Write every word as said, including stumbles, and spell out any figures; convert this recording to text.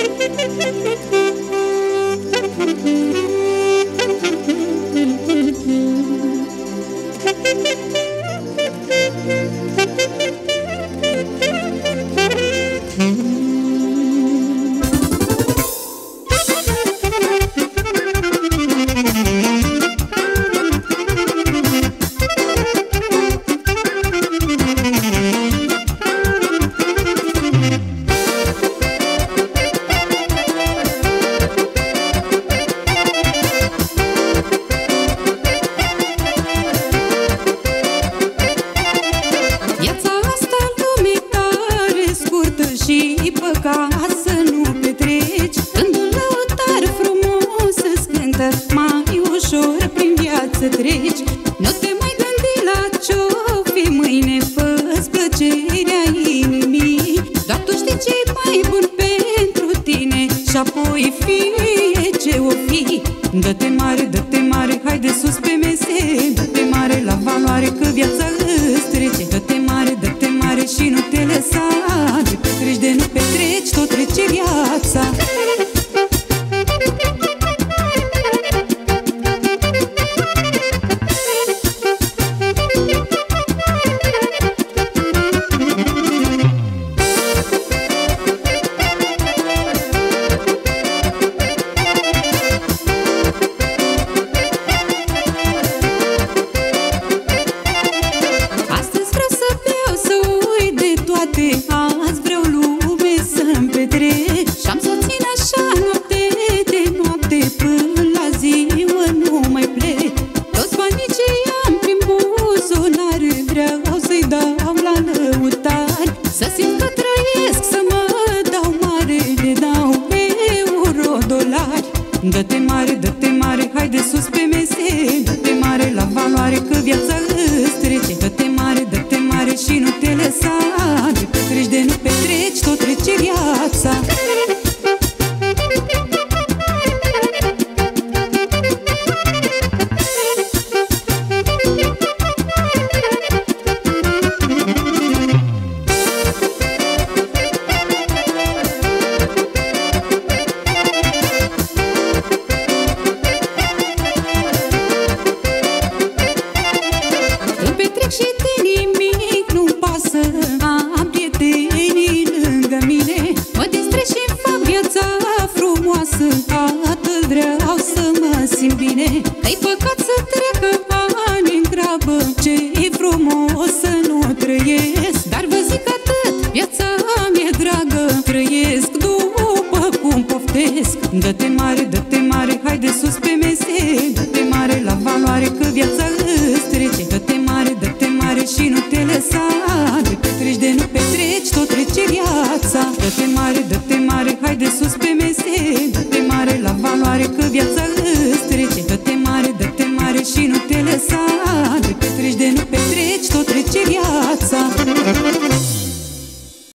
Și păcat să nu petreci când un lăutar frumos îți cântă, mai ușor prin viață treci. Nu te mai gândi la ce-o fi mâine, fă-ți plăcerea inimii. Doar tu știi ce-i mai bun pentru tine și apoi fie ce-o fi. Dă-te mare, dă-te mare, hai de sus pe mese, dă-te mare la valoare că viața îți trece. Dă-te mare, dă-te mare și nu te lăsa, de petreci de nu petreci, tot trece viața. Azi vreau lume să-mi petrec și-am să țin așa noapte de noapte până la ziua nu mai plec. Toți banii ce am prin buzunar vreau să-i dau la lăutari, să simt că trăiesc, să mă dau mare, le dau euro, dolari. Dă-te mare, dă-te mare, hai de sus pe mese, dă-te mare la valoare că viața îți trece. Dă-te mare, dă-te mare și nu te lăsa, de petreci de nu petreci, tot trece viața. Îmi petrec și de nimic nu-mi pasă, am prietenii lângă mine. Mă distrez și-mi fac viața frumoasă, atât vreau să mă simt bine. E păcat să treacă ani în grabă, ce-i frumos să nu trăiesc. Dar vă zic atât, viața mi-e dragă, trăiesc după cum poftesc. Dă-te mare, dă-te mare, hai de sus pe mese, dă-te mare la valoare că viața îți trece. Dă-te mare, dă-te mare și nu te lăsa, de petreci de nu petreci, tot trece viața. Dă-te mare, dă-te mare, hai de sus pe mese, dă-te mare la valoare că viața îți trece. Dă-te mare, dă-te mare și nu te lăsa,